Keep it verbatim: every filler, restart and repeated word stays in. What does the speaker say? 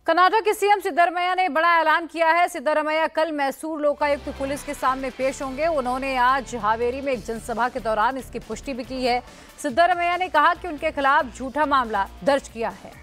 कर्नाटक के सीएम सिद्धरमैया ने बड़ा ऐलान किया है। सिद्धरमैया कल मैसूर लोकायुक्त पुलिस के सामने पेश होंगे। उन्होंने आज हावेरी में एक जनसभा के दौरान इसकी पुष्टि भी की है। सिद्धरमैया ने कहा कि उनके खिलाफ झूठा मामला दर्ज किया है।